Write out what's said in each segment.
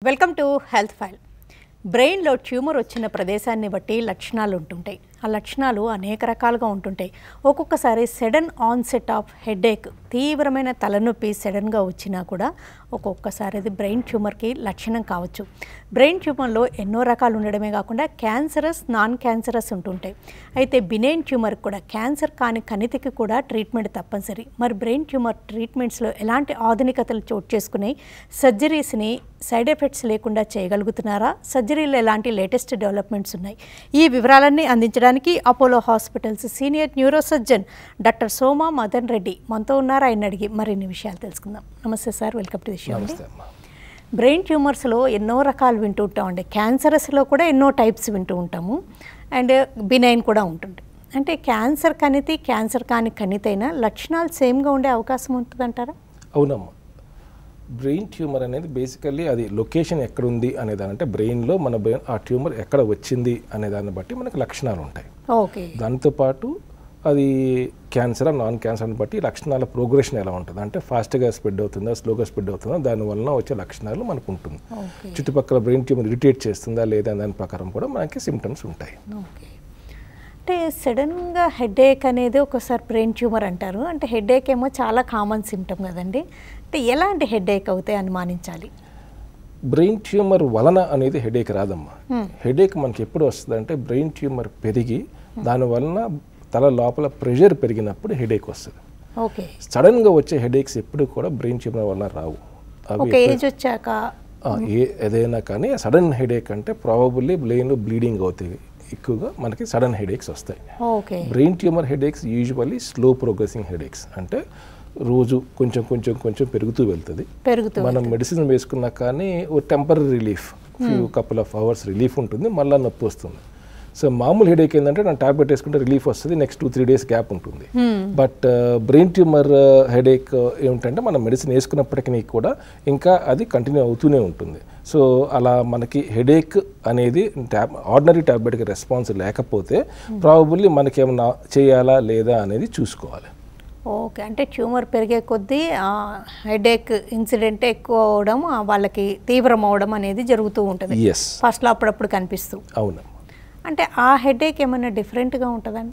Welcome to health file. బ్రెయిన్లో tumour వచ్చిన ప్రదేశాన్ని బట్టి లక్షణాలు ఉంటుంటాయి. ఆ లక్షణాలు అనేక రకాలుగా ఉంటుంటాయి. ఒక్కొక్కసారి సడన్ ఆన్సెట్ ఆఫ్ హెడేక్, తీవ్రమైన తలనొప్పి సడన్గా వచ్చినా కూడా ఒక్కొక్కసారి అది బ్రెయిన్ ట్యూమర్కి లక్షణం కావచ్చు. బ్రెయిన్ ట్యూమర్లో ఎన్నో రకాలు ఉండడమే కాకుండా క్యాన్సరస్, నాన్ క్యాన్సరస్ ఉంటుంటాయి. అయితే బినైన్ ట్యూమర్ కూడా, క్యాన్సర్ కాని కణితికి కూడా ట్రీట్మెంట్ తప్పనిసరి. మరి బ్రెయిన్ ట్యూమర్ ట్రీట్మెంట్స్లో ఎలాంటి ఆధునికతలు చోటు చేసుకున్నాయి? సర్జరీస్ని సైడ్ ఎఫెక్ట్స్ లేకుండా చేయగలుగుతున్నారా? సర్జరీలో ఎలాంటి లేటెస్ట్ డెవలప్మెంట్స్ ఉన్నాయి? ఈ వివరాలన్నీ అందించడానికి Apollo hospitals senior neuro surgeon doctor Soma Madan Reddy మనతో ఉన్నారు. ఆయన అడిగి మరిన్ని విషయాలు తెలుసుకుందాం. నమస్తే sir, welcome to the show అండి. బ్రెయిన్ ట్యూమర్స్లో ఎన్నో రకాలు వింటూ ఉంటామండి. క్యాన్సరస్లో కూడా ఎన్నో టైప్స్ వింటూ ఉంటాము, అండ్ బినైన్ కూడా ఉంటుంది. అంటే క్యాన్సర్ కణితి, క్యాన్సర్ కాని కణితైనా లక్షణాలు సేమ్గా ఉండే అవకాశం ఉంటుందంటారా? అవునమ్మా. బ్రెయిన్ ట్యూమర్ అనేది బేసికల్లీ అది లొకేషన్ ఎక్కడుంది అనేదాని, అంటే బ్రెయిన్లో మన బ్రెయిన్ ఆ ట్యూమర్ ఎక్కడ వచ్చింది అనే దాన్ని బట్టి మనకు లక్షణాలు ఉంటాయి. ఓకే. దాంతోపాటు అది క్యాన్సర్, నాన్ క్యాన్సర్ని బట్టి లక్షణాల ప్రోగ్రెషన్ ఎలా ఉంటుంది, అంటే ఫాస్ట్గా స్ప్రెడ్ అవుతుందా, స్లోగా స్ప్రెడ్ అవుతుందా, దానివల్ల వచ్చే లక్షణాలు మనకు ఉంటుంది. చుట్టుపక్కల బ్రెయిన్ ట్యూమర్ ఇరిటేట్ చేస్తుందా లేదా దాని ప్రకారం కూడా మనకి సిమ్టమ్స్ ఉంటాయి. ఓకే. అంటే సడన్గా హెడేక్ అనేది ఒకసారి బ్రెయిన్ ట్యూమర్ అంటారు. అంటే హెడేక్ ఏమో చాలా కామన్ సిమ్టమ్ కదండి. అంటే ఎలాంటి హెడేక్ అవుతాయి అనుమానించాలి? బ్రెయిన్ ట్యూమర్ వలన అనేది హెడేక్ రాదమ్మా. హెడేక్ మనకి ఎప్పుడు వస్తుంది అంటే బ్రెయిన్ ట్యూమర్ పెరిగి దానివలన తల లోపల ప్రెషర్ పెరిగినప్పుడు హెడేక్ వస్తుంది. ఓకే. సడన్గా వచ్చే హెడేక్స్ ఎప్పుడు కూడా బ్రెయిన్ ట్యూమర్ వలన రావు. అవి ఏజ్ వచ్చాక ఏదైనా కానీ సడన్ హెడేక్ అంటే ప్రాబబుల్లీ బ్రెయిన్లో బ్లీడింగ్ అవుతాయి, ఎక్కువగా మనకి సడన్ హెడేక్స్ వస్తాయి. Brain tumour headaches usually slow progressing headaches, అంటే రోజు కొంచెం కొంచెం కొంచెం పెరుగుతూ వెళ్తుంది. మనం మెడిసిన్ వేసుకున్నా కానీ ఓ temporary relief, few couple of hours relief ఉంటుంది, మళ్ళీ నొప్పి వస్తుంది. సో మామూలు హెడేక్ ఏంటంటే నేను టాబ్లెట్ వేసుకుంటే రిలీఫ్ వస్తుంది, నెక్స్ట్ 2-3 days గ్యాప్ ఉంటుంది. బట్ బ్రెయిన్ ట్యూమర్ హెడేక్ ఏమిటంటే మనం మెడిసిన్ వేసుకున్నప్పటికీ కూడా ఇంకా అది కంటిన్యూ అవుతూనే ఉంటుంది. సో అలా మనకి హెడేక్ అనేది ఆర్డినరీ టాబ్లెట్కి రెస్పాన్స్ లేకపోతే ప్రాబబుల్లీ మనకి ఏమన్నా చేయాలా లేదా అనేది చూసుకోవాలి. ఓకే. అంటే ట్యూమర్ పెరిగే కొద్దీ హెడేక్ ఇన్సిడెంట్ ఎక్కువ అవడం, వాళ్ళకి తీవ్రం అవడం అనేది జరుగుతూ ఉంటుంది. ఫస్ట్లో అప్పుడప్పుడు కనిపిస్తూ. అవును. అంటే ఆ హెడేక్ ఏమైనా డిఫరెంట్గా ఉంటుందండి?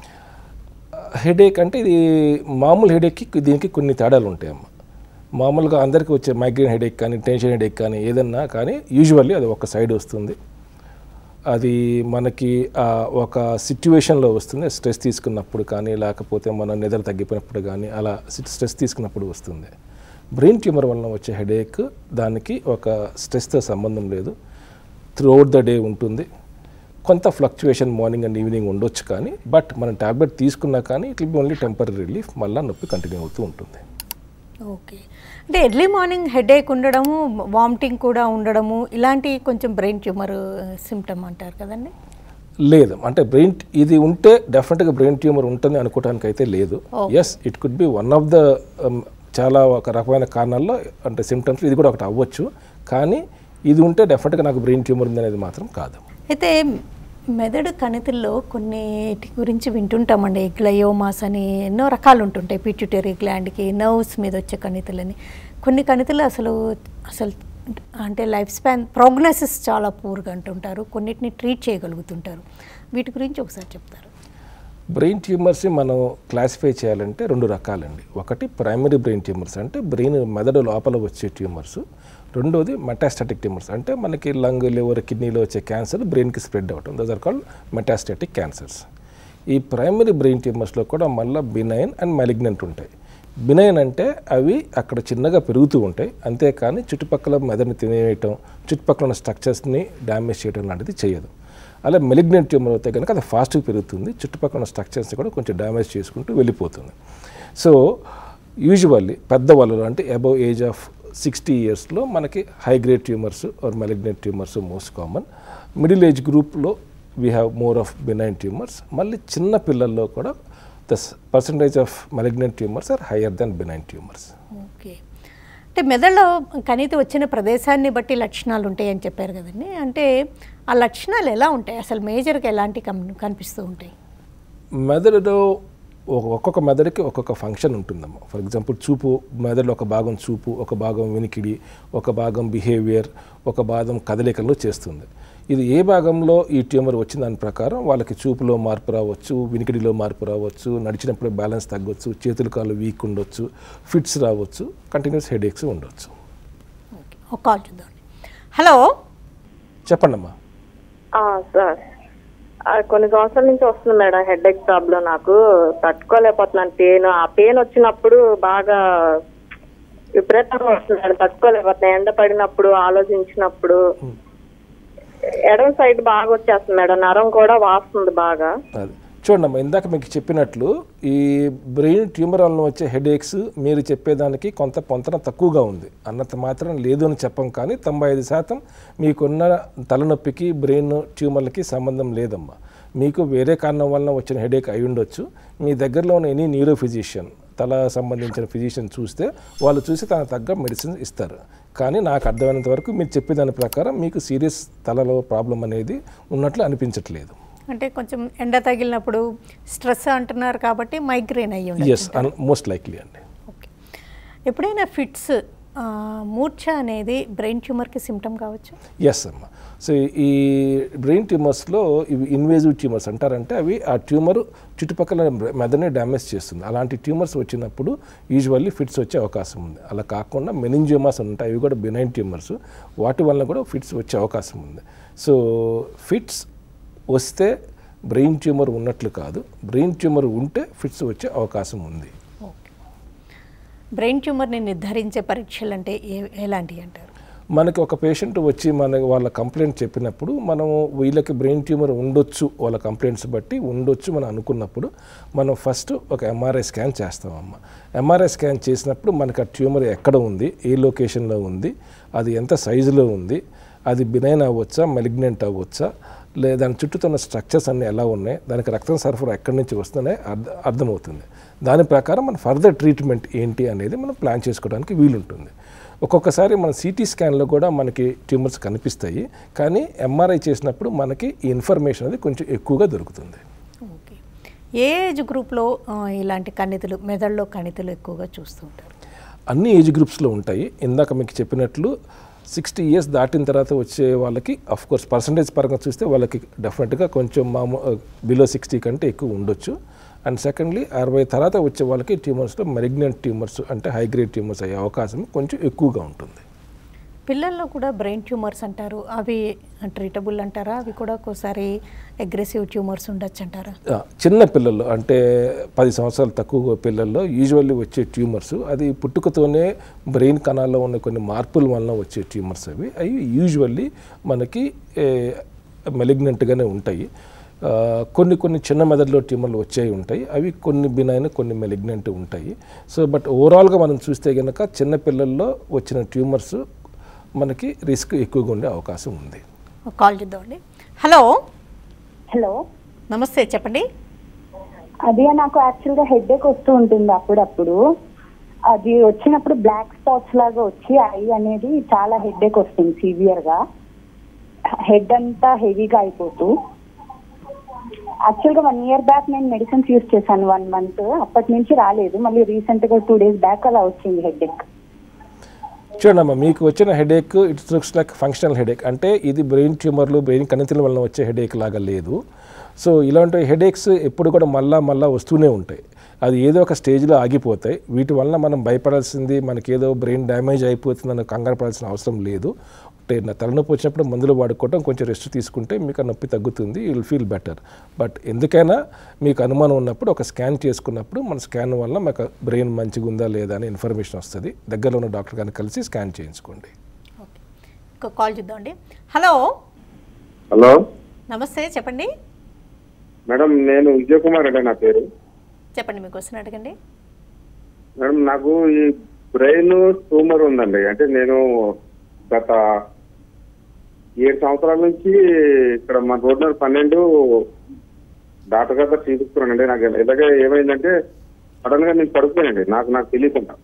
హెడేక్ అంటే ఇది మామూలు హెడేక్కి దీనికి కొన్ని తేడాలు ఉంటాయమ్మా. మామూలుగా అందరికీ వచ్చే మైగ్రేన్ హెడేక్ కానీ, టెన్షన్ హెడేక్ కానీ ఏదన్నా కానీ యూజువల్లీ అది ఒక సైడ్ వస్తుంది. అది మనకి ఒక సిచ్యువేషన్లో వస్తుంది, స్ట్రెస్ తీసుకున్నప్పుడు కానీ, లేకపోతే మన నిద్ర తగ్గిపోయినప్పుడు కానీ, అలా స్ట్రెస్ తీసుకున్నప్పుడు వస్తుంది. బ్రెయిన్ ట్యూమర్ వలన వచ్చే హెడేక్ దానికి ఒక స్ట్రెస్తో సంబంధం లేదు, త్రూఅవుట్ ద డే ఉంటుంది. కొంత ఫ్లక్చువేషన్ మార్నింగ్ అండ్ ఈవినింగ్ ఉండొచ్చు కానీ, బట్ మనం టాబ్లెట్ తీసుకున్నా కానీ it will be only temporary relief, మళ్ళీ నొప్పి కంటిన్యూ అవుతూ ఉంటుంది. ఓకే. అంటే ఎర్లీ మార్నింగ్ హెడేక్ ఉండడము, వామిటింగ్ కూడా ఉండడము, ఇలాంటి కొంచెం బ్రెయిన్ ట్యూమర్ సిమ్టమ్ అంటారు కదండి? లేదు, అంటే బ్రెయిన్ ఇది ఉంటే డెఫినెట్గా బ్రెయిన్ ట్యూమర్ ఉంటుంది అనుకోవడానికి అయితే లేదు. Yes, it could be one of the చాలా ఒక రకమైన కారణాల్లో అంటే సిమ్టమ్స్ ఇది కూడా ఒకటి అవ్వచ్చు, కానీ ఇది ఉంటే డెఫినెట్గా నాకు బ్రెయిన్ ట్యూమర్ ఉంది అనేది మాత్రం కాదు. అయితే మెదడు కణితుల్లో కొన్నిటి గురించి వింటుంటామండి. గ్లయోమాస్ అని ఎన్నో రకాలు ఉంటుంటాయి. పిట్యూటరీ గ్లాండ్కి, నర్వ్స్ మీద వచ్చే కణితులని. కొన్ని కణితులు అసలు అంటే లైఫ్ స్పాన్ ప్రోగ్నోసిస్ చాలా పూర్గా అంటుంటారు, కొన్నిటిని ట్రీట్ చేయగలుగుతుంటారు. వీటి గురించి ఒకసారి చెప్తారు? బ్రెయిన్ ట్యూమర్స్ మనం క్లాసిఫై చేయాలంటే 2 రకాలండి. ఒకటి ప్రైమరీ బ్రెయిన్ ట్యూమర్స్, అంటే బ్రెయిన్ మెదడు లోపల వచ్చే ట్యూమర్స్. రెండోది మెటాస్టాటిక్ ట్యూమర్స్, అంటే మనకి లంగ్, లివర్, కిడ్నీలో వచ్చే క్యాన్సర్ బ్రెయిన్కి స్ప్రెడ్ అవ్వటం, those are called metastatic cancers. ఈ ప్రైమరీ బ్రెయిన్ ట్యూమర్స్లో కూడా మళ్ళీ బినైన్ అండ్ మాలిగ్నెంట్ ఉంటాయి. బినైన్ అంటే అవి అక్కడ చిన్నగా పెరుగుతూ ఉంటాయి, అంతేకాని చుట్టుపక్కల మెదడుని తినేయటం, చుట్టుపక్కల ఉన్న స్ట్రక్చర్స్ని డ్యామేజ్ చేయడం లాంటిది చేయదు. అలా మెలిగ్నెంట్ ట్యూమర్ అయితే కనుక అది ఫాస్ట్గా పెరుగుతుంది, చుట్టుపక్కల ఉన్న స్ట్రక్చర్స్ని కూడా కొంచెం డ్యామేజ్ చేసుకుంటూ వెళ్ళిపోతుంది. సో యూజువల్లీ పెద్దవాళ్ళు అంటే అబవ్ ఏజ్ ఆఫ్ 60 yearsలో మనకి high grade tumours or malignant tumours most common. Middle age గ్రూప్లో we have more of benign tumours. మళ్ళీ చిన్న పిల్లల్లో కూడా the percentage of malignant tumours are higher than benign tumours. Okay. అంటే మెదడులో కణితి వచ్చిన ప్రదేశాన్ని బట్టి లక్షణాలు ఉంటాయి అని చెప్పారు కదండి. అంటే ఆ లక్షణాలు ఎలా ఉంటాయి అసలు? మేజర్గా ఎలాంటి కనిపిస్తూ ఉంటాయి? మెదడులో ఒక్కొక్క మెదడుకి ఒక్కొక్క ఫంక్షన్ ఉంటుందమ్మా. ఫర్ ఎగ్జాంపుల్ చూపు, మెదడులో ఒక భాగం చూపు, ఒక భాగం వినికిడి, ఒక భాగం బిహేవియర్, ఒక భాగం కదలికలు చేస్తుంది. ఇది ఏ భాగంలో ఈ ట్యూమర్ వచ్చిన దాని ప్రకారం వాళ్ళకి చూపులో మార్పు రావచ్చు, వినికిడిలో మార్పు రావచ్చు, నడిచినప్పుడు బ్యాలెన్స్ తగ్గొచ్చు, చేతులు కాళ్ళు వీక్ ఉండొచ్చు, ఫిట్స్ రావచ్చు, కంటిన్యూస్ హెడేక్స్ ఉండొచ్చు. ఒక కాల్ చూద్దాం. హలో, చెప్పండి అమ్మా. సార్, కొన్ని సంవత్సరాల నుంచి వస్తుంది మేడం హెడేక్ ప్రాబ్లం. నాకు తట్టుకోలేకపోతున్నాను పెయిన్. ఆ పెయిన్ వచ్చినప్పుడు బాగా విపరీతంగా వస్తుంది మేడం, తట్టుకోలేకపోతున్నాను. ఎండ పడినప్పుడు, ఆలోచించినప్పుడు ఎడమ సైడ్ బాగా వచ్చేస్తుంది మేడం, నరం కూడా వాస్తుంది బాగా. చూడండి అమ్మా, ఇందాక మీకు చెప్పినట్లు ఈ బ్రెయిన్ ట్యూమర్ వలన వచ్చే హెడేక్స్ మీరు చెప్పేదానికి కొంత పొంతన తక్కువగా ఉంది అన్నంత మాత్రం లేదు అని చెప్పం. కానీ 95% మీకున్న తలనొప్పికి బ్రెయిన్ ట్యూమర్లకి సంబంధం లేదమ్మా. మీకు వేరే కారణం వలన వచ్చిన హెడేక్ అయి ఉండొచ్చు. మీ దగ్గరలో ఉన్న ఎనీ న్యూరో ఫిజిషియన్, తల సంబంధించిన ఫిజిషియన్ చూస్తే వాళ్ళు చూసి తనకు తగ్గ మెడిసిన్ ఇస్తారు. కానీ నాకు అర్థమైనంత వరకు మీరు చెప్పేదాని ప్రకారం మీకు సీరియస్ తలలో ప్రాబ్లం అనేది ఉన్నట్లు అనిపించట్లేదు. అంటే కొంచెం ఎండ తగిలినప్పుడు స్ట్రెస్ అంటున్నారు కాబట్టి మైగ్రేన్ అయ్యి ఉండొచ్చు. ఎస్, మోస్ట్ లైక్లీ అండి. ఓకే. ఎప్పుడైనా ఫిట్స్, మూర్ఛ అనేది బ్రెయిన్ ట్యూమర్కి సిమ్టమ్ కావచ్చు? ఎస్ అమ్మా. సో ఈ బ్రెయిన్ ట్యూమర్స్లో ఇవి ఇన్వేజివ్ ట్యూమర్స్ అంటారంటే అవి ఆ ట్యూమర్ చుట్టుపక్కల మెదడుని డ్యామేజ్ చేస్తుంది. అలాంటి ట్యూమర్స్ వచ్చినప్పుడు యూజువల్లీ ఫిట్స్ వచ్చే అవకాశం ఉంది. అలా కాకుండా మెనింజియోమాస్ ఉంటాయి, అవి కూడా బినైన్ ట్యూమర్స్, వాటి వల్ల కూడా ఫిట్స్ వచ్చే అవకాశం ఉంది. సో ఫిట్స్ వస్తే బ్రెయిన్ ట్యూమర్ ఉన్నట్లు కాదు, బ్రెయిన్ ట్యూమర్ ఉంటే ఫిట్స్ వచ్చే అవకాశం ఉంది. ఓకే. బ్రెయిన్ ట్యూమర్ని నిర్ధారించే పరీక్షలు అంటే ఎలాంటివి అంటారు? మనకి ఒక పేషెంట్ వచ్చి వాళ్ళ కంప్లైంట్ చెప్పినప్పుడు మనము వీళ్ళకి బ్రెయిన్ ట్యూమర్ ఉండొచ్చు, వాళ్ళ కంప్లైంట్స్ బట్టి ఉండొచ్చు మనం అనుకున్నప్పుడు మనం ఫస్ట్ ఒక ఎంఆర్ఐ స్కాన్ చేస్తామమ్మా. ఎంఆర్ఐ స్కాన్ చేసినప్పుడు మనకి ఆ ట్యూమర్ ఎక్కడ ఉంది, ఏ లొకేషన్లో ఉంది, అది ఎంత సైజులో ఉంది, అది బినైన్ అవ్వచ్చా, మెలిగ్నెంట్ అవ్వచ్చా, లేదా దాని చుట్టూతున్న స్ట్రక్చర్స్ అన్నీ ఎలా ఉన్నాయి, దానికి రక్తం సరఫరా ఎక్కడి నుంచి వస్తుందనే అర్థమవుతుంది. దాని ప్రకారం మన ఫర్దర్ ట్రీట్మెంట్ ఏంటి అనేది మనం ప్లాన్ చేసుకోవడానికి వీలుంటుంది. ఒక్కొక్కసారి మన సిటీ స్కాన్లో కూడా మనకి ట్యూమర్స్ కనిపిస్తాయి, కానీ ఎంఆర్ఐ చేసినప్పుడు మనకి ఈ ఇన్ఫర్మేషన్ అనేది కొంచెం ఎక్కువగా దొరుకుతుంది. ఓకే. ఏ ఏజ్ గ్రూప్లో ఇలాంటి కణితులు, మెదడులో కణితులు ఎక్కువగా చూస్తుంటారు? అన్ని ఏజ్ గ్రూప్స్లో ఉంటాయి. ఇందాక మీకు చెప్పినట్లు 60 years దాటిన తర్వాత వచ్చే వాళ్ళకి అఫ్కోర్స్ పర్సంటేజ్ పరంగా చూస్తే వాళ్ళకి డెఫినెట్గా కొంచెం బిలో 60 కంటే ఎక్కువ ఉండొచ్చు. అండ్ సెకండ్లీ 60 తర్వాత వచ్చే వాళ్ళకి ట్యూమర్స్లో మెలిగ్నెంట్ ట్యూమర్స్ అంటే హై గ్రేడ్ ట్యూమర్స్ అయ్యే అవకాశం కొంచెం ఎక్కువగా ఉంటుంది. పిల్లల్లో కూడా బ్రెయిన్ ట్యూమర్స్ అంటారు, అవి ట్రీటబుల్ అంటారా? అవి కూడా ఒక్కోసారి అగ్రెసివ్ ట్యూమర్స్ ఉండొచ్చు అంటారా? చిన్న పిల్లల్లో అంటే 10 సంవత్సరాలు తక్కువ పిల్లల్లో యూజువల్లీ వచ్చే ట్యూమర్స్ అది పుట్టుకతోనే బ్రెయిన్ కణాల్లో ఉన్న కొన్ని మార్పుల వలన వచ్చే ట్యూమర్స్ అవి యూజువల్లీ మనకి మెలిగ్నెంట్గానే ఉంటాయి. కొన్ని చిన్న మెదడులో ట్యూమర్లు వచ్చేవి ఉంటాయి, అవి కొన్ని బినైన్, కొన్ని మెలిగ్నెంట్ ఉంటాయి. సో బట్ ఓవరాల్గా మనం చూస్తే కనుక చిన్నపిల్లల్లో వచ్చిన ట్యూమర్స్ మనకి రిస్క్ ఎక్కువగా ఉండే అవకాశం ఉంది. కాల్ చేద్దామండి. హలో. హలో, నమస్తే, చెప్పండి. అది నాకు యాక్చువల్గా హెడేక్ వస్తూ ఉంటుంది అప్పుడప్పుడు. అది వచ్చినప్పుడు బ్లాక్ స్పాట్స్ లాగా వచ్చి ఐ అనేది చాలా హెడేక్ వస్తుంది సివియర్గా, హెడ్ అంతా హెవీగా అయిపోతూ. యాక్చువల్గా 1 year బ్యాక్ నేను మెడిసిన్స్ యూజ్ చేశాను 1 month, అప్పటి నుంచి రాలేదు. మళ్ళీ రీసెంట్గా 2 days బ్యాక్ అలా వచ్చింది హెడేక్. చూడమ్మా, మీకు వచ్చిన headache it's looks like functional headache, అంటే ఇది బ్రెయిన్ ట్యూమర్లు, బ్రెయిన్ కణితుల వలన వచ్చే హెడేక్ లాగా లేదు. సో ఇలాంటి హెడేక్స్ ఎప్పుడు కూడా మళ్ళా వస్తూనే ఉంటాయి. అది ఏదో ఒక స్టేజ్లో ఆగిపోతాయి. వీటి వలన మనం భయపడాల్సింది, మనకేదో బ్రెయిన్ డ్యామేజ్ అయిపోతుందని కంగారు పడాల్సిన అవసరం లేదు. తలనొప్పి వచ్చినప్పుడు మందులు వాడుకోవటం, కొంచెం రెస్ట్ తీసుకుంటే మీకు ఆ నొప్పి తగ్గుతుంది, you will feel better. But ఎందుకైనా మీకు అనుమానం ఉన్నప్పుడు ఒక స్కాన్ చేసుకున్నప్పుడు మన స్కాన్ వల్ల మాకు బ్రెయిన్ మంచిగా ఉందా లేదా అని ఇన్ఫర్మేషన్ వస్తుంది. దగ్గరలో ఉన్న డాక్టర్ గారిని కలిసి స్కాన్ చేయించుకోండి. ఓకే, ఇంకో కాల్ చూద్దామండి. హలో. హలో, నమస్తే, చెప్పండి. మేడం నేను విజయ్ కుమార్ అండి నా పేరు. చెప్పండి, మీకు క్వశ్చన్ అడగండి. మేడం నాకు ఈ బ్రెయిన్ ట్యూమర్ ఉందండి. అంటే నేను గత 7 సంవత్సరాల నుంచి ఇక్కడ మన రోడ్ నెంబర్ 12 డాక్టర్ గారు చూపిస్తున్నానండి. నాకు ఇలాగే ఏమైందంటే సడన్ గా నేను పడిపోయానండి, నాకు తెలియకుండా.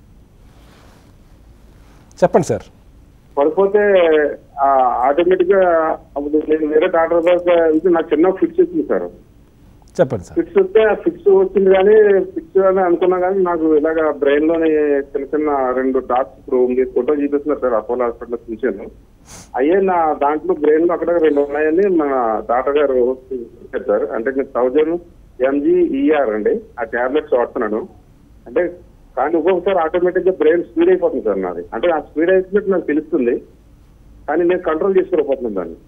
చెప్పండి సార్. పడిపోతే ఆటోమేటిక్ గా అప్పుడు నేను వేరే డాక్టర్ దగ్గర నాకు చిన్న ఫిట్స్ వచ్చింది సార్. చెప్పండి సార్. ఫిక్స్ వస్తే ఆ ఫిక్స్ వచ్చింది కానీ ఫిక్స్ అని అనుకున్నా కానీ నాకు ఇలాగ బ్రెయిన్ లోని చిన్న చిన్న 2 డాట్స్ ఇప్పుడు ఫోటో చూపిస్తున్నారు సార్, అపోలో హాస్పిటల్ చూశాను. అయ్యే నా దాంట్లో బ్రెయిన్ లో అక్కడ 2 ఉన్నాయని మన డాక్టర్ గారు చెప్పారు. అంటే 1000 mg/ER అండి ఆ టాబ్లెట్స్ వాడుతున్నాను. అంటే కానీ ఒక్కొక్కసారి ఆటోమేటిక్ గా బ్రెయిన్ స్పీడ్ అయిపోతుంది సార్ నాది. అంటే ఆ స్పీడ్ అయిపోయినట్టు నాకు తెలుస్తుంది కానీ నేను కంట్రోల్ చేసుకోలేకపోతున్నాను దాన్ని.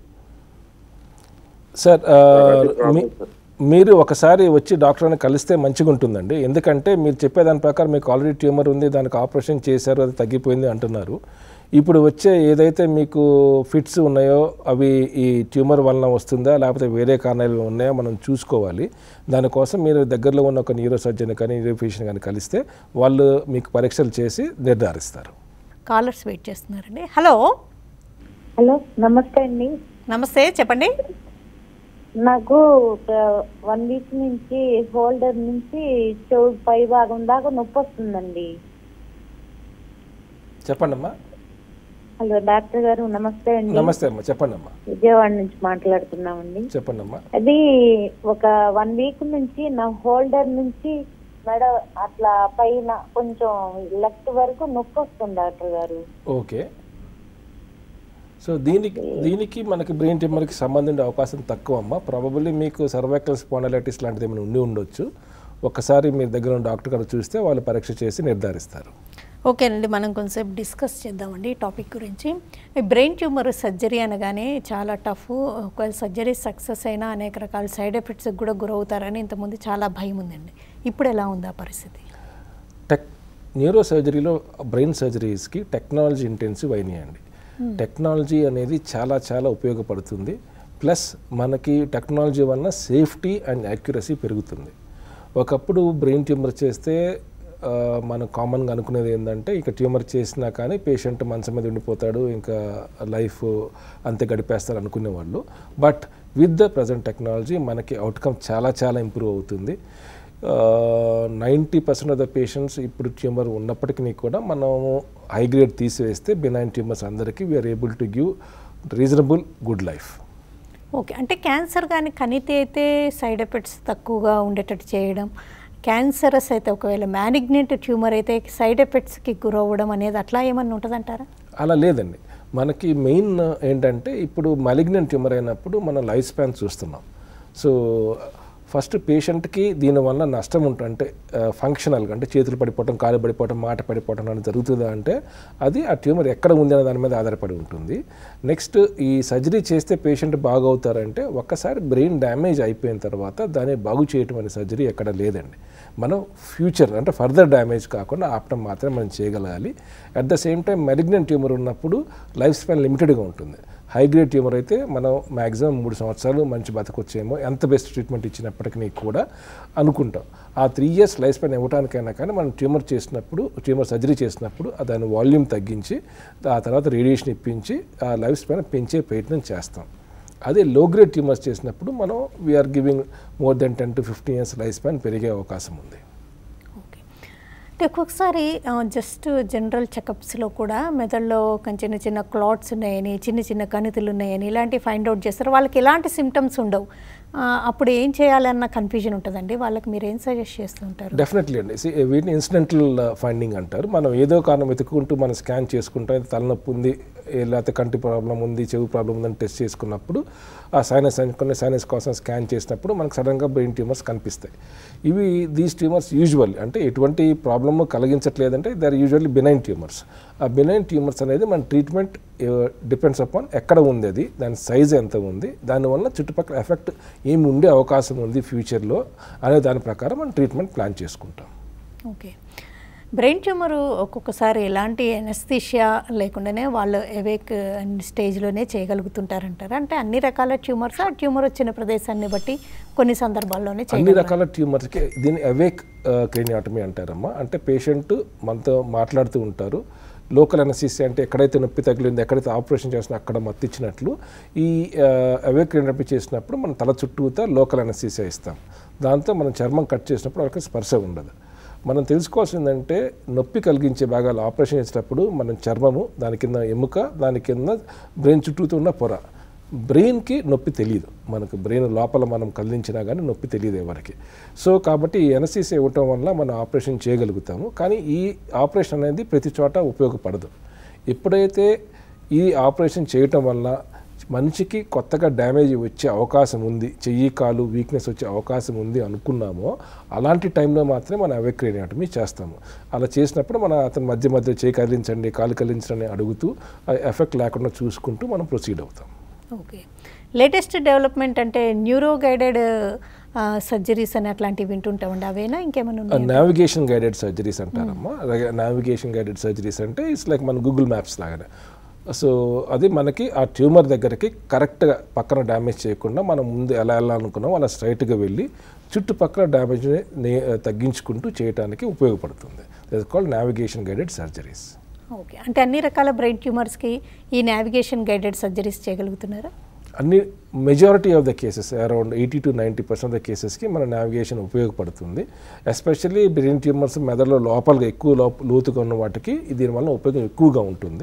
సార్ మీరు ఒకసారి వచ్చి డాక్టర్ని కలిస్తే మంచిగా ఉంటుందండి. ఎందుకంటే మీరు చెప్పేదాని ప్రకారం మీకు ఆల్రెడీ ట్యూమర్ ఉంది, దానికి ఆపరేషన్ చేశారు, అది తగ్గిపోయింది అంటున్నారు. ఇప్పుడు వచ్చే ఏదైతే మీకు ఫిట్స్ ఉన్నాయో అవి ఈ ట్యూమర్ వలన వస్తుందా లేకపోతే వేరే కారణాలు ఉన్నాయో మనం చూసుకోవాలి. దానికోసం మీరు దగ్గరలో ఉన్న ఒక న్యూరో సర్జన్ కానీ న్యూరోఫిజిషియన్ కానీ కలిస్తే వాళ్ళు మీకు పరీక్షలు చేసి నిర్ధారిస్తారు. కాలర్స్ వెయిట్ చేస్తున్నారండి. హలో హలో, నమస్తే అండి. నమస్తే, చెప్పండి. నాకు 1 వీక్ నుంచి హోల్డర్ నుంచి చెవు పై భాగం దాకా నొప్పి వస్తుందండి. చెప్పండి అమ్మా. హలో డాక్టర్ గారు, నమస్తే అండి. నమస్తే అమ్మా, చెప్పండి అమ్మా. విజయవాడ నుంచి మాట్లాడుతున్నామండి. చెప్పండి అమ్మా. అది ఒక 1 వీక్ నుంచి నా హోల్డర్ నుంచి మెడ అట్లా పైన కొంచెం లెఫ్ట్ వరకు నొప్పి వస్తుంది డాక్టర్ గారు. ఓకే. సో దీనికి మనకి బ్రెయిన్ ట్యూమర్కి సంబంధించిన అవకాశం తక్కువ అమ్మ. ప్రాబబుల్లీ మీకు సర్వైకల్ స్పాండిలైటిస్ లాంటిది ఏమైనా ఉండి ఉండొచ్చు. ఒక్కసారి మీరు దగ్గర ఉన్న డాక్టర్ గారు చూస్తే వాళ్ళు పరీక్ష చేసి నిర్ధారిస్తారు. ఓకేనండి, మనం కొంచెంసేపు డిస్కస్ చేద్దామండి ఈ టాపిక్ గురించి. బ్రెయిన్ ట్యూమర్ సర్జరీ అనగానే చాలా టఫ్. ఒకవేళ సర్జరీ సక్సెస్ అయినా అనేక రకాల సైడ్ ఎఫెక్ట్స్కి కూడా గురవుతారని ఇంతకుముందు చాలా భయం ఉందండి. ఇప్పుడు ఎలా ఉంది ఆ పరిస్థితి? న్యూరో సర్జరీలో బ్రెయిన్ సర్జరీస్కి టెక్నాలజీ ఇంటెన్సివ్ అయినాయండి. టెక్నాలజీ అనేది చాలా చాలా ఉపయోగపడుతుంది. ప్లస్ మనకి టెక్నాలజీ వలన సేఫ్టీ అండ్ యాక్యురసీ పెరుగుతుంది. ఒకప్పుడు బ్రెయిన్ ట్యూమర్ చేస్తే మనం కామన్గా అనుకునేది ఏంటంటే ఇక ట్యూమర్ చేసినా కానీ పేషెంట్ మంచం మీద ఉండిపోతాడు, ఇంకా లైఫ్ అంతే గడిపేస్తారు అనుకునేవాళ్ళు. But with the present technology మనకి అవుట్కమ్ చాలా చాలా ఇంప్రూవ్ అవుతుంది. 90% ఆఫ్ ద పేషెంట్స్ ఇప్పుడు ట్యూమర్ ఉన్నప్పటికీ కూడా మనము హై గ్రేడ్ తీసివేస్తే బినైన్ ట్యూమర్స్ అందరికీ we are able to give reasonable good life. Okay, అంటే క్యాన్సర్ కానీ కణితి అయితే సైడ్ ఎఫెక్ట్స్ తక్కువగా ఉండేటట్టు చేయడం, క్యాన్సరస్ అయితే ఒకవేళ మ్యాలిగ్నెంట్ ట్యూమర్ అయితే సైడ్ ఎఫెక్ట్స్కి గురవ్వడం అనేది అట్లా ఏమన్నా ఉంటుందంటారా? అలా లేదండి. మనకి మెయిన్ ఏంటంటే ఇప్పుడు మ్యాలిగ్నెంట్ ట్యూమర్ అయినప్పుడు మనం లైఫ్ స్పాన్ చూస్తున్నాం. సో ఫస్ట్ పేషెంట్కి దీనివల్ల నష్టం ఉంటుంది, అంటే ఫంక్షనల్గా అంటే చేతులు పడిపోవటం, కాలు పడిపోవటం, మాట పడిపోవటం అనేది జరుగుతుందా అంటే అది ఆ ట్యూమర్ ఎక్కడ ఉంది అనే దాని మీద ఆధారపడి ఉంటుంది. నెక్స్ట్ ఈ సర్జరీ చేస్తే పేషెంట్ బాగవుతారంటే ఒక్కసారి బ్రెయిన్ డ్యామేజ్ అయిపోయిన తర్వాత దాన్ని బాగు చేయటం అనే సర్జరీ ఎక్కడ లేదండి. మనం ఫ్యూచర్ అంటే ఫర్దర్ డ్యామేజ్ కాకుండా ఆపటం మాత్రమే మనం చేయగలగాలి. At the same time malignant tumour ఉన్నప్పుడు లైఫ్ స్పాన్ లిమిటెడ్గా ఉంటుంది. హై గ్రేడ్ ట్యూమర్ అయితే మనం మ్యాక్సిమం 3 సంవత్సరాలు మంచి బతకొచ్చేమో ఎంత బెస్ట్ ట్రీట్మెంట్ ఇచ్చినప్పటికీ కూడా అనుకుంటాం. ఆ 3 years లైఫ్ స్పాన్ ఇవ్వడానికైనా కానీ మనం ట్యూమర్ సర్జరీ చేసినప్పుడు దాని వాల్యూమ్ తగ్గించి ఆ తర్వాత రేడియేషన్ ఇప్పించి ఆ లైఫ్ స్పాన్ పెంచే ప్రయత్నం చేస్తాం. అదే లో గ్రేడ్ ట్యూమర్స్ చేసినప్పుడు మనం we are giving more than 10 to 15 years life span పెరిగే అవకాశం ఉంది. ఓకే, అంటే ఒక్కొక్కసారి జస్ట్ జనరల్ చెకప్స్లో కూడా మెదడులో చిన్న చిన్న క్లాట్స్ ఉన్నాయని, చిన్న చిన్న కణితులు ఉన్నాయని ఇలాంటివి ఫైండ్ అవుట్ చేస్తారు. వాళ్ళకి ఎలాంటి సిమ్టమ్స్ ఉండవు. అప్పుడు ఏం చేయాలన్న కన్ఫ్యూజన్ ఉంటుందండి. వాళ్ళకి మీరు ఏం సజెస్ట్ చేస్తుంటారు? డెఫినెట్లీ అండి. వీటిని ఇన్సిడెంటల్ ఫైండింగ్ అంటారు. మనం ఏదో కారణం వెతుక్కుంటూ మనం స్కాన్ చేసుకుంటాం, తలనొప్పి ఉంది లేకపోతే కంటి ప్రాబ్లం ఉంది, చెవి ప్రాబ్లం ఉందని టెస్ట్ చేసుకున్నప్పుడు ఆ సైనస్ కోసం స్కాన్ చేసినప్పుడు మనకు సడన్గా బ్రెయిన్ ట్యూమర్స్ కనిపిస్తాయి. దీస్ ట్యూమర్స్ యూజువల్లీ అంటే ఎటువంటి ప్రాబ్లము కలిగించట్లేదంటే they are usually benign tumours. ఆ బినైన్ ట్యూమర్స్ అనేది మన ట్రీట్మెంట్ డిపెండ్స్ అపాన్ ఎక్కడ ఉంది, అది దాని సైజ్ ఎంత ఉంది, దానివల్ల చుట్టుపక్కల ఎఫెక్ట్ ఏమి ఉండే అవకాశం ఉంది ఫ్యూచర్లో అనే దాని ప్రకారం మనం ట్రీట్మెంట్ ప్లాన్ చేసుకుంటాం. ఓకే, బ్రెయిన్ ట్యూమర్ ఒక్కొక్కసారి ఎలాంటి ఎనస్థీషియా లేకుండానే వాళ్ళు ఎవేక్ స్టేజ్లోనే చేయగలుగుతుంటారంటారు. అంటే అన్ని రకాల ట్యూమర్స్ ఆ ట్యూమర్ వచ్చిన ప్రదేశాన్ని బట్టి కొన్ని సందర్భాల్లోనే అన్ని రకాల ట్యూమర్స్కి దీన్ని అవేక్ క్రేనియాటమీ అంటారమ్మా. అంటే పేషెంట్ మనతో మాట్లాడుతూ ఉంటారు. లోకల్ అనస్థీసియా అంటే ఎక్కడైతే నొప్పి తగిలిందో, ఎక్కడైతే ఆపరేషన్ చేసినా అక్కడ మత్తిచ్చినట్లు ఈ అవేక్ క్రేనియోటమీ చేసినప్పుడు మనం తల చుట్టూతా లోకల్ అనస్థీసియా ఇస్తాం. దాంతో మనం చర్మం కట్ చేసినప్పుడు వాళ్ళకి స్పర్శ ఉండదు. మనం తెలుసుకోవాల్సిందంటే నొప్పి కలిగించే భాగాలు ఆపరేషన్ చేసేటప్పుడు మనం చర్మము, దాని కింద ఎముక, దాని కింద బ్రెయిన్ చుట్టూతో ఉన్న పొర, బ్రెయిన్కి నొప్పి తెలియదు, మనకు బ్రెయిన్ లోపల మనం కదిలించినా కానీ నొప్పి తెలియదు ఎవరికి. సో కాబట్టి ఈ ఎనస్థీసియా ఇవ్వటం వల్ల మనం ఆపరేషన్ చేయగలుగుతాము. కానీ ఈ ఆపరేషన్ అనేది ప్రతి చోట ఉపయోగపడదు. ఎప్పుడైతే ఈ ఆపరేషన్ చేయటం వల్ల మనిషికి కొత్తగా డ్యామేజ్ వచ్చే అవకాశం ఉంది, చెయ్యి కాలు వీక్నెస్ వచ్చే అవకాశం ఉంది అనుకున్నామో అలాంటి టైంలో మాత్రమే మనం అవెక్రేనియాటమీ చేస్తాము. అలా చేసినప్పుడు మన అతని మధ్య మధ్య చేయి కదిలించండి, కాలు కదిలించండి అడుగుతూ ఎఫెక్ట్ లేకుండా చూసుకుంటూ మనం ప్రొసీడ్ అవుతాం. ఓకే, లేటెస్ట్ డెవలప్మెంట్ అంటే న్యూరో గైడెడ్ సర్జరీస్ అని అట్లాంటివి వింటుంటామండి, అవేనా ఇంకేమైనా ఉన్నాయి? నావిగేషన్ గైడెడ్ సర్జరీస్ అంటారమ్మా. నావిగేషన్ గైడెడ్ సర్జరీస్ అంటే ఇట్స్ లైక్ మన గూగుల్ మ్యాప్స్ లాగానే. సో అది మనకి ఆ ట్యూమర్ దగ్గరికి కరెక్ట్గా పక్కన డ్యామేజ్ చేయకుండా మనం ముందు ఎలా అనుకున్నామో అలా స్ట్రైట్గా వెళ్ళి చుట్టుపక్కల డ్యామేజ్ని తగ్గించుకుంటూ చేయడానికి ఉపయోగపడుతుంది. That is called navigation guided surgeries. Okay, అంటే అన్ని రకాల బ్రెయిన్ ట్యూమర్స్కి ఈ నావిగేషన్ గైడెడ్ సర్జరీస్ చేయగలుగుతున్నారా? అన్ని majority of the cases around 80 to 90% of the కేసెస్కి మన నావిగేషన్ ఉపయోగపడుతుంది. ఎస్పెషల్లీ బ్రెయిన్ ట్యూమర్స్ మెదడులో లోపలగా ఎక్కువ లోతుగా ఉన్న వాటికి దీనివల్ల ఉపయోగం ఎక్కువగా ఉంటుంది.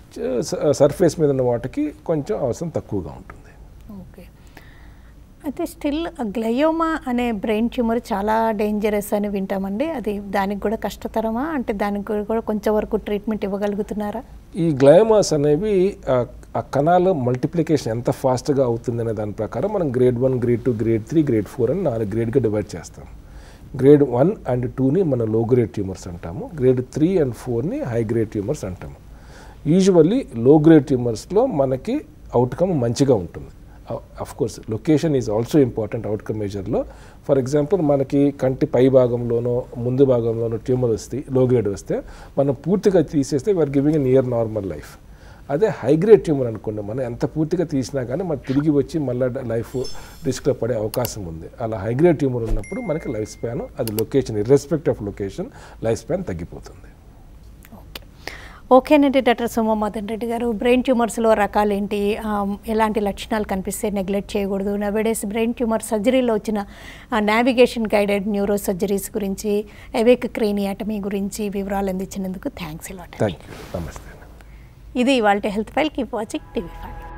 సర్ఫేస్ మీద ఉన్న వాటికి కొంచెం అవసరం తక్కువగా ఉంటుంది. ఓకే, అయితే స్టిల్ గ్లయోమా అనే బ్రెయిన్ ట్యూమర్ చాలా డేంజరస్ అని వింటామండి, అది దానికి కూడా కష్టతరమా? అంటే దానికి కూడా కొంచెం వరకు ట్రీట్మెంట్ ఇవ్వగలుగుతున్నారా? ఈ గ్లయోమాస్ అనేవి ఆ కణాలు మల్టిప్లికేషన్ ఎంత ఫాస్ట్గా అవుతుందనే దాని ప్రకారం మనం గ్రేడ్ 1, గ్రేడ్ 2, గ్రేడ్ 3, గ్రేడ్ 4 అని 4 గ్రేడ్గా డివైడ్ చేస్తాం. గ్రేడ్ 1 and 2ని మనం లో గ్రేడ్ ట్యూమర్స్ అంటాము. గ్రేడ్ 3 and 4ని హై గ్రేడ్ ట్యూమర్స్ అంటాము. యూజువల్లీ లో గ్రేడ్ ట్యూమర్స్లో మనకి అవుట్కమ్ మంచిగా ఉంటుంది. Of course location is also important outcome మెజర్లో. ఫర్ ఎగ్జాంపుల్ మనకి కంటి పై భాగంలోనో ముందు భాగంలోనో ట్యూమర్ వస్తే, లో గ్రేడ్ వస్తే మనం పూర్తిగా తీసేస్తే we are giving a near normal life. అదే హై గ్రేడ్ ట్యూమర్ అనుకోండి, మనం ఎంత పూర్తిగా తీసినా కానీ మనకు తిరిగి వచ్చి మళ్ళీ లైఫ్ రిస్క్లో పడే అవకాశం ఉంది. అలా హై గ్రేడ్ ట్యూమర్ ఉన్నప్పుడు మనకి లైఫ్ స్పాన్, అది location irrespective of location life span తగ్గిపోతుంది. ఓకేనండి డాక్టర్ సోమనాథన్ రెడ్డి గారు, బ్రెయిన్ ట్యూమర్స్లో రకాలేంటి, ఎలాంటి లక్షణాలు కనిపిస్తే నెగ్లెక్ట్ చేయకూడదు, నవేడేస్ బ్రెయిన్ ట్యూమర్ సర్జరీలో వచ్చిన నావిగేషన్ గైడెడ్ న్యూరో సర్జరీస్ గురించి, అవెక్ క్రేనియాటమీ గురించి వివరాలు అందించినందుకు థ్యాంక్స్ ఎలాట్. థ్యాంక్ యూ, నమస్తే. ఇది ఇవాల్టి health file. Keep watching TV5.